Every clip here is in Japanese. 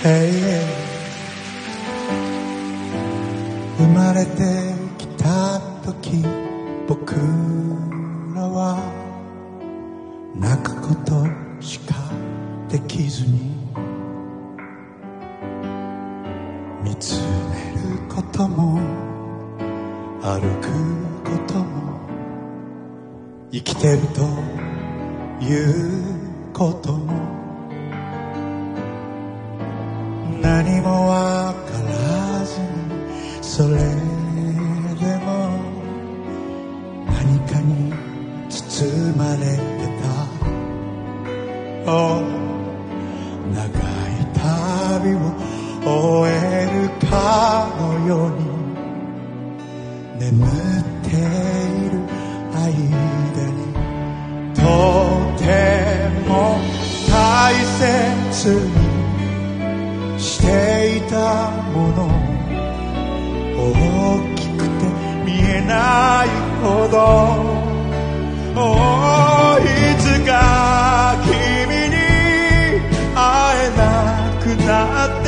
生まれてきた時、僕らは泣くことしかできずに、見つめることも歩くことも、生きてるということも、何もわからずに、それでも何かに包まれてた。長い旅を終えるかのように、眠っている間にとても大切にしていたもの、大きくて見えないほど、いつか君に会えなくなって、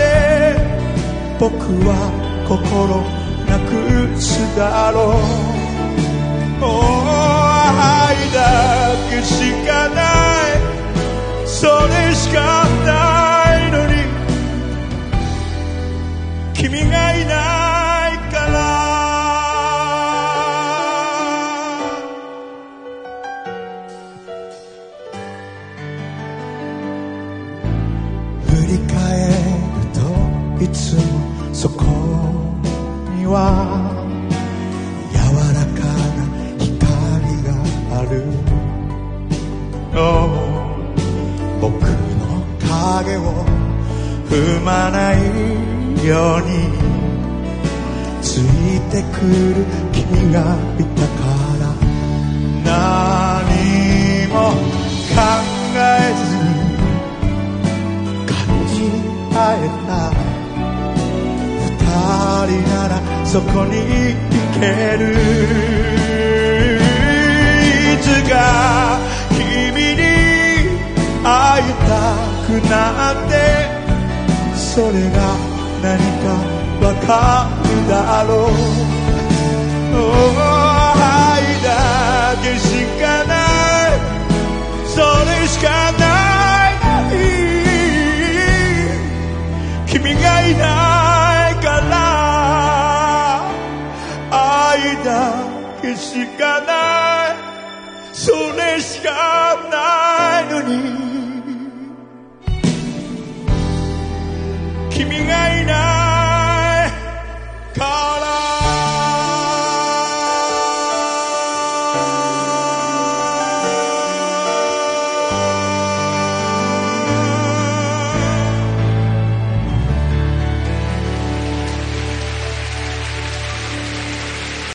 僕は心なくすだろう。愛だけしかない、それしかないのに、君がいないから。振り返るといつもそこには柔らかな光がある。僕の影を踏まないようについてくる君がいたから、何も考えずに感じ合えた。二人ならそこに行ける。いつか君に会いたくなって、それが何かわかるだろう。愛だけしかない、それしかないのに、君がいないから。愛だけしかない、それしかないのに、君がいない